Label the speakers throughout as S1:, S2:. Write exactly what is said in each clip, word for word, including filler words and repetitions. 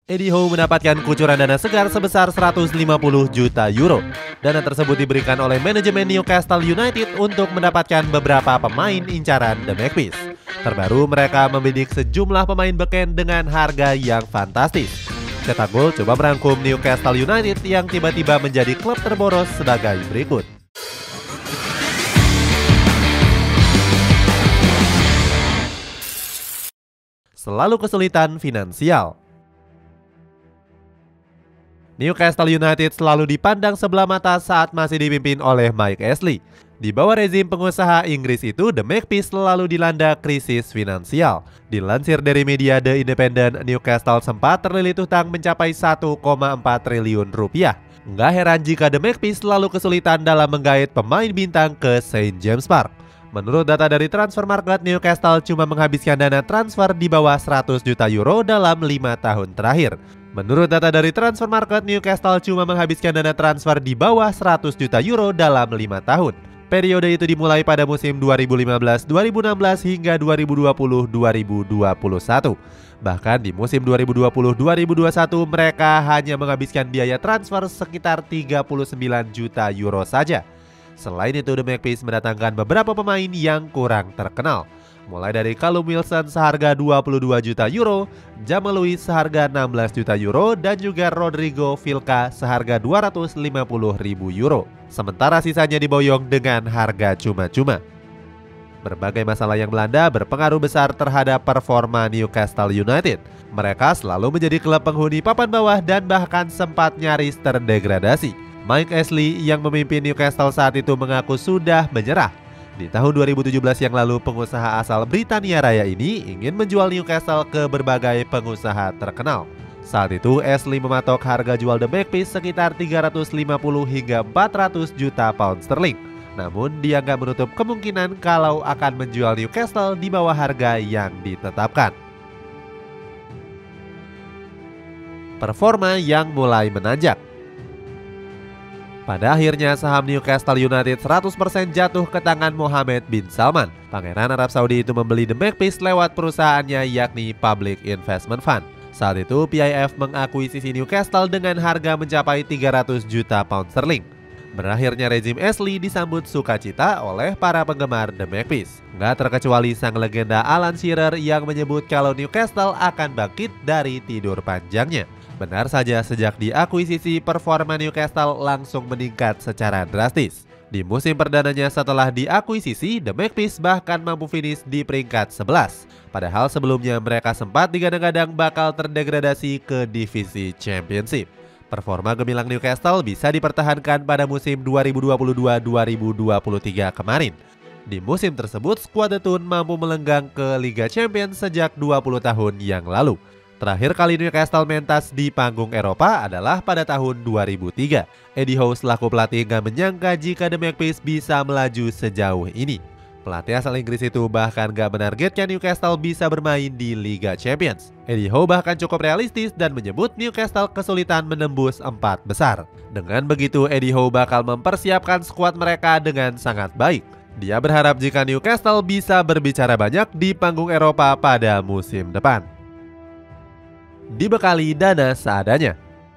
S1: Eddie Howe mendapatkan kucuran dana segar sebesar seratus lima puluh juta euro. Dana tersebut diberikan oleh manajemen Newcastle United untuk mendapatkan beberapa pemain incaran The Magpies. Terbaru, mereka membidik sejumlah pemain beken dengan harga yang fantastis. Cetak Gol coba merangkum Newcastle United yang tiba-tiba menjadi klub terboros sebagai berikut. Selalu kesulitan finansial. Newcastle United selalu dipandang sebelah mata saat masih dipimpin oleh Mike Ashley. Di bawah rezim pengusaha Inggris itu, The Magpies selalu dilanda krisis finansial. Dilansir dari media The Independent, Newcastle sempat terlilit hutang mencapai satu koma empat triliun rupiah. Nggak heran jika The Magpies selalu kesulitan dalam menggait pemain bintang ke Saint James Park. Menurut data dari Transfermarkt, Newcastle cuma menghabiskan dana transfer di bawah seratus juta euro dalam lima tahun terakhir. Menurut data dari Transfermarkt, Newcastle cuma menghabiskan dana transfer di bawah seratus juta euro dalam lima tahun. Periode itu dimulai pada musim dua ribu lima belas dua ribu enam belas hingga dua ribu dua puluh dua ribu dua puluh satu. Bahkan di musim dua ribu dua puluh dua ribu dua puluh satu mereka hanya menghabiskan biaya transfer sekitar tiga puluh sembilan juta euro saja. Selain itu, The Magpies mendatangkan beberapa pemain yang kurang terkenal, mulai dari Callum Wilson seharga dua puluh dua juta euro, Jamal Lewis seharga enam belas juta euro, dan juga Rodrigo Vilca seharga dua ratus lima puluh ribu euro. Sementara sisanya diboyong dengan harga cuma-cuma. Berbagai masalah yang melanda berpengaruh besar terhadap performa Newcastle United. Mereka selalu menjadi klub penghuni papan bawah dan bahkan sempat nyaris terdegradasi. Mike Ashley yang memimpin Newcastle saat itu mengaku sudah menyerah. Di tahun dua ribu tujuh belas yang lalu, pengusaha asal Britania Raya ini ingin menjual Newcastle ke berbagai pengusaha terkenal. Saat itu, Ashley mematok harga jual The Magpies sekitar tiga ratus lima puluh hingga empat ratus juta pound sterling. Namun, dia nggak menutup kemungkinan kalau akan menjual Newcastle di bawah harga yang ditetapkan. Performa yang mulai menanjak. Pada akhirnya, saham Newcastle United seratus persen jatuh ke tangan Mohammed bin Salman. Pangeran Arab Saudi itu membeli The Magpies lewat perusahaannya yakni Public Investment Fund. Saat itu, P I F mengakuisisi Newcastle dengan harga mencapai tiga ratus juta pound sterling. Berakhirnya rezim Ashley disambut sukacita oleh para penggemar The Magpies. Nggak terkecuali sang legenda Alan Shearer yang menyebut kalau Newcastle akan bangkit dari tidur panjangnya. Benar saja, sejak diakuisisi, performa Newcastle langsung meningkat secara drastis. Di musim perdananya setelah diakuisisi, The Magpies bahkan mampu finish di peringkat sebelas. Padahal sebelumnya mereka sempat digadang-gadang bakal terdegradasi ke divisi Championship. Performa gemilang Newcastle bisa dipertahankan pada musim dua ribu dua puluh dua dua ribu dua puluh tiga kemarin. Di musim tersebut, skuad The Toon mampu melenggang ke Liga Champions sejak dua puluh tahun yang lalu. Terakhir kali Newcastle mentas di panggung Eropa adalah pada tahun dua ribu tiga. Eddie Howe selaku pelatih gak menyangka jika The Magpies bisa melaju sejauh ini. Pelatih asal Inggris itu bahkan gak menargetkan Newcastle bisa bermain di Liga Champions. Eddie Howe bahkan cukup realistis dan menyebut Newcastle kesulitan menembus empat besar. Dengan begitu, Eddie Howe bakal mempersiapkan skuad mereka dengan sangat baik. Dia berharap jika Newcastle bisa berbicara banyak di panggung Eropa pada musim depan. Dibekali dana seadanya.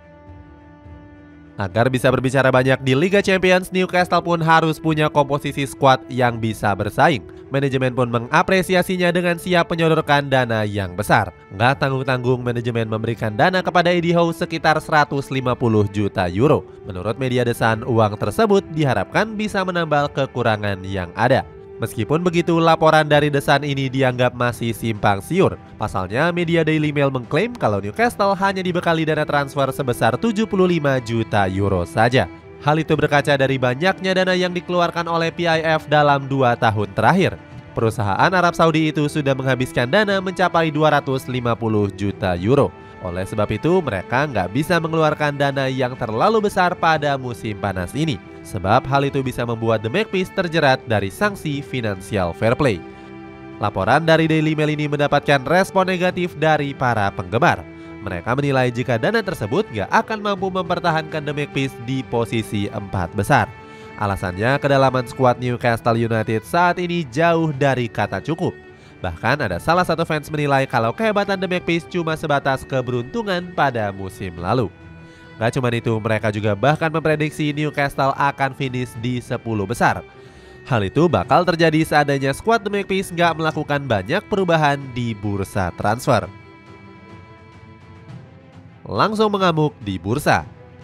S1: Agar bisa berbicara banyak di Liga Champions, Newcastle pun harus punya komposisi skuad yang bisa bersaing. Manajemen pun mengapresiasinya dengan siap menyodorkan dana yang besar. Nggak tanggung-tanggung, manajemen memberikan dana kepada Eddie Howe sekitar seratus lima puluh juta euro. Menurut media The Sun, uang tersebut diharapkan bisa menambal kekurangan yang ada. Meskipun begitu, laporan dari The Sun ini dianggap masih simpang siur. Pasalnya, media Daily Mail mengklaim kalau Newcastle hanya dibekali dana transfer sebesar tujuh puluh lima juta euro saja. Hal itu berkaca dari banyaknya dana yang dikeluarkan oleh P I F dalam dua tahun terakhir. Perusahaan Arab Saudi itu sudah menghabiskan dana mencapai dua ratus lima puluh juta euro. Oleh sebab itu, mereka nggak bisa mengeluarkan dana yang terlalu besar pada musim panas ini. Sebab hal itu bisa membuat The Magpies terjerat dari sanksi Financial Fair Play. Laporan dari Daily Mail ini mendapatkan respon negatif dari para penggemar. Mereka menilai jika dana tersebut nggak akan mampu mempertahankan The Magpies di posisi empat besar. Alasannya, kedalaman skuad Newcastle United saat ini jauh dari kata cukup. Bahkan ada salah satu fans menilai kalau kehebatan The Magpies cuma sebatas keberuntungan pada musim lalu. Gak cuma itu, mereka juga bahkan memprediksi Newcastle akan finish di sepuluh besar. Hal itu bakal terjadi seandainya skuad The Magpies gak melakukan banyak perubahan di bursa transfer. Langsung mengamuk di bursa.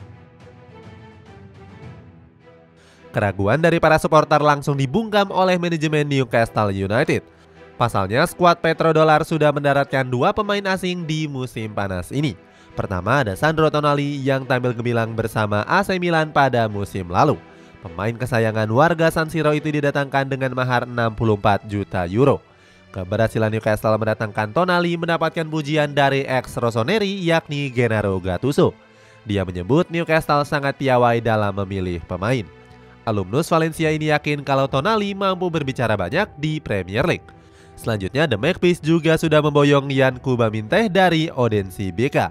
S1: Keraguan dari para supporter langsung dibungkam oleh manajemen Newcastle United. Pasalnya, skuad petrodollar sudah mendaratkan dua pemain asing di musim panas ini. Pertama ada Sandro Tonali yang tampil gemilang bersama A C Milan pada musim lalu. Pemain kesayangan warga San Siro itu didatangkan dengan mahar enam puluh empat juta euro. Keberhasilan Newcastle mendatangkan Tonali mendapatkan pujian dari ex-Rossoneri yakni Gennaro Gattuso. Dia menyebut Newcastle sangat piawai dalam memilih pemain. Alumnus Valencia ini yakin kalau Tonali mampu berbicara banyak di Premier League. Selanjutnya The Magpies juga sudah memboyong Yan Kuba Minteh dari Odense B K.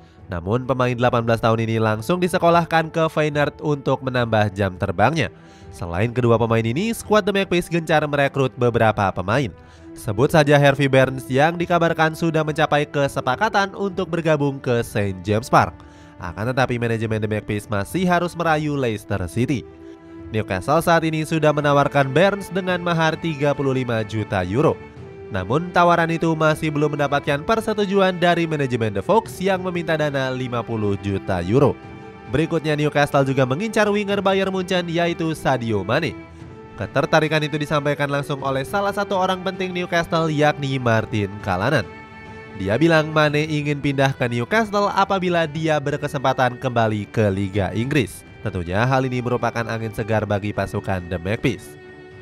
S1: Namun pemain delapan belas tahun ini langsung disekolahkan ke Feyenoord untuk menambah jam terbangnya. Selain kedua pemain ini, skuad The Magpies gencar merekrut beberapa pemain. Sebut saja Harvey Barnes yang dikabarkan sudah mencapai kesepakatan untuk bergabung ke Saint James Park. Akan tetapi manajemen The Magpies masih harus merayu Leicester City. Newcastle saat ini sudah menawarkan Barnes dengan mahar tiga puluh lima juta euro. Namun tawaran itu masih belum mendapatkan persetujuan dari manajemen The Fox yang meminta dana lima puluh juta euro. Berikutnya Newcastle juga mengincar winger Bayern Munchen yaitu Sadio Mane. Ketertarikan itu disampaikan langsung oleh salah satu orang penting Newcastle yakni Martin Callanan. Dia bilang Mane ingin pindah ke Newcastle apabila dia berkesempatan kembali ke Liga Inggris. Tentunya hal ini merupakan angin segar bagi pasukan The Magpies.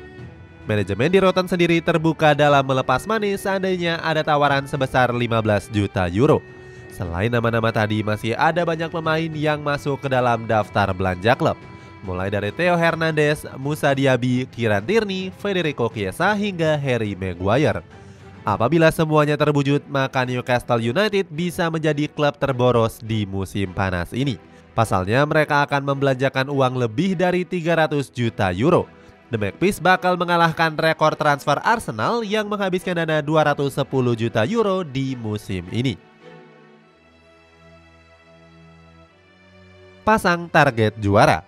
S1: Manajemen di Rotten sendiri terbuka dalam melepas Mane seandainya ada tawaran sebesar lima belas juta euro. Selain nama-nama tadi, masih ada banyak pemain yang masuk ke dalam daftar belanja klub. Mulai dari Theo Hernandez, Moussa Diaby, Kieran Tierney, Federico Chiesa hingga Harry Maguire. Apabila semuanya terwujud, maka Newcastle United bisa menjadi klub terboros di musim panas ini. Pasalnya mereka akan membelanjakan uang lebih dari tiga ratus juta euro. The Magpies bakal mengalahkan rekor transfer Arsenal yang menghabiskan dana dua ratus sepuluh juta euro di musim ini. Pasang target juara.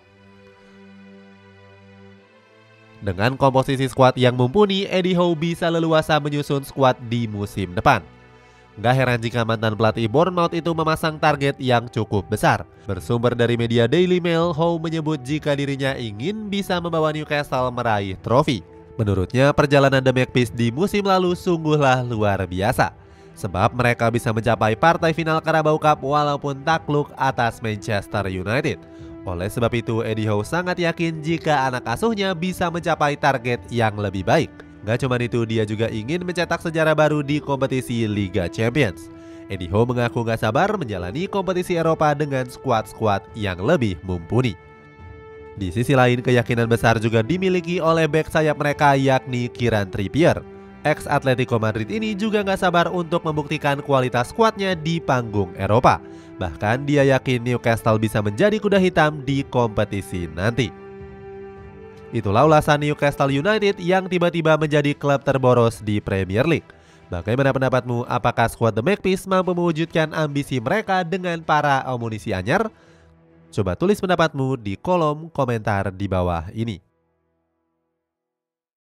S1: Dengan komposisi skuad yang mumpuni, Eddie Howe bisa leluasa menyusun skuad di musim depan. Gak heran jika mantan pelatih Bournemouth itu memasang target yang cukup besar. Bersumber dari media Daily Mail, Howe menyebut jika dirinya ingin bisa membawa Newcastle meraih trofi. Menurutnya, perjalanan The Magpies di musim lalu sungguhlah luar biasa. Sebab mereka bisa mencapai partai final Carabao Cup walaupun takluk atas Manchester United. Oleh sebab itu, Eddie Howe sangat yakin jika anak asuhnya bisa mencapai target yang lebih baik. Gak cuma itu, dia juga ingin mencetak sejarah baru di kompetisi Liga Champions. Eddie Howe mengaku gak sabar menjalani kompetisi Eropa dengan skuad-skuad yang lebih mumpuni. Di sisi lain, keyakinan besar juga dimiliki oleh bek sayap mereka yakni Kieran Trippier. Ex Atletico Madrid ini juga gak sabar untuk membuktikan kualitas skuadnya di panggung Eropa. Bahkan dia yakin Newcastle bisa menjadi kuda hitam di kompetisi nanti. Itulah ulasan Newcastle United yang tiba-tiba menjadi klub terboros di Premier League. Bagaimana pendapatmu? Apakah skuad The Magpies mampu mewujudkan ambisi mereka dengan para amunisi anyar? Coba tulis pendapatmu di kolom komentar di bawah ini.